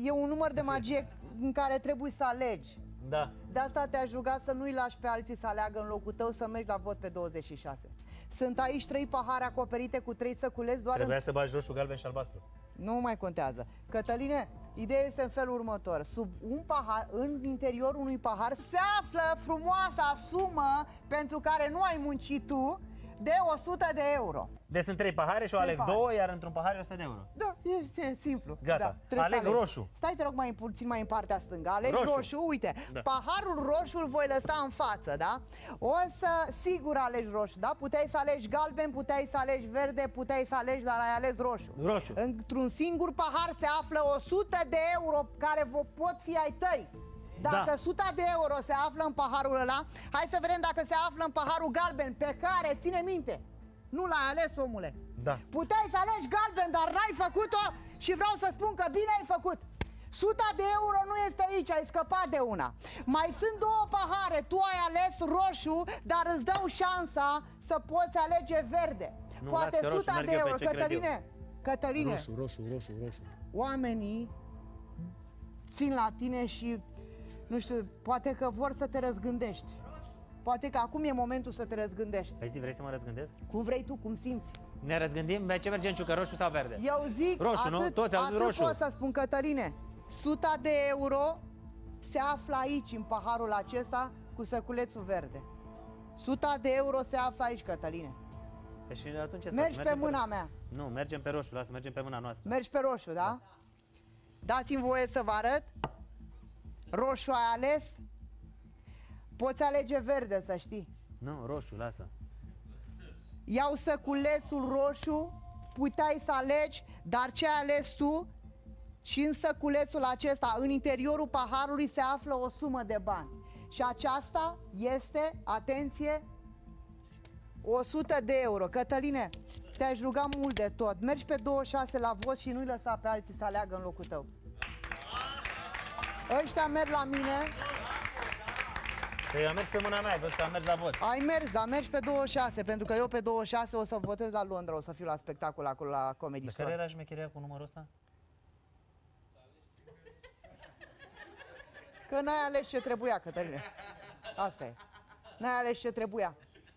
e un număr de magie în care trebuie să alegi. Da. De asta te-aș ruga să nu-i lași pe alții să aleagă în locul tău, să mergi la vot pe 26. Sunt aici 3 pahare acoperite cu 3 săculeți doar. Trebuia să bagi roșu, galben și albastru. Nu mai contează. Cătăline, ideea este în felul următor. Sub un pahar, în interiorul unui pahar, se află frumoasa sumă pentru care nu ai muncit tu, de 100 de euro. Deci sunt 3 pahare și eu aleg 2, iar într-un pahar e 100 de euro. Da, e simplu. Gata. Da, Aleg roșu. Stai, te rog, puțin mai în partea stângă. Alegi roșu. Uite, da. Paharul roșu îl voi lăsa în față, da? O să, sigur alegi roșu, da? Puteai să alegi galben, puteai să alegi verde, puteai să alegi, dar ai ales roșu. Roșu. Într-un singur pahar se află 100 de euro care pot fi ai tăi. Dacă 100 de euro se află în paharul ăla, hai să vedem dacă se află în paharul galben, pe care, ține minte, nu l-ai ales, omule. Da. Puteai să alegi galben, dar n-ai făcut-o și vreau să spun că bine ai făcut. 100 de euro nu este aici, ai scăpat de una. Mai sunt 2 pahare, tu ai ales roșu, dar îți dau șansa să poți alege verde. Nu, poate 100 de euro, Cătăline, roșu. oamenii țin la tine și, nu știu, poate că vor să te răzgândești. Poate că acum e momentul să te răzgândești. Hai zi, vrei să mă răzgândesc? Cum vrei tu, cum simți. Ne răzgândim? Ce mergem, ciucă, roșu sau verde? Eu zic, roșu, nu? Toți au zis roșu. Pot să spun, Cătăline, 100 de euro se află aici, în paharul acesta, cu săculețul verde. 100 de euro se află aici, Cătăline. Deci atunci ce mergi pe mâna mea. Nu, mergem pe roșu, lasă, mergem pe mâna noastră. Mergi pe roșu, da? Dați-mi voie să vă arăt. Roșu ai ales. Poți alege verde, să știi. Nu, roșu, lasă. Iau săculețul roșu, puteai să alegi, dar ce ai ales tu? Și în săculețul acesta, în interiorul paharului, se află o sumă de bani. Și aceasta este, atenție, 100 de euro. Cătăline, te-aș ruga mult de tot. Mergi pe 26 la vot și nu-i lăsa pe alții să aleagă în locul tău. Ăștia merg la mine. Păi eu am mers pe mâna mea, ai văzut că am mers la vot. Ai mers, dar mergi pe 26, pentru că eu pe 26 o să votez la Londra, o să fiu la spectacol acolo la Comedy Store. Care era șmecheria cu numărul ăsta? Că n-ai ales ce trebuia, Cătăline. Asta e. N-ai ales ce trebuia.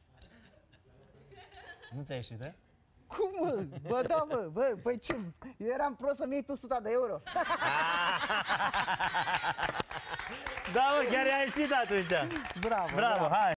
Nu ți-a ieșit, eh? Cum, mă? Bă, da, bă, păi ce? Eu eram prost să-mi iei tu 100 de euro. Da, mă, chiar i-a ieșit atunci. Bravo, bravo, hai.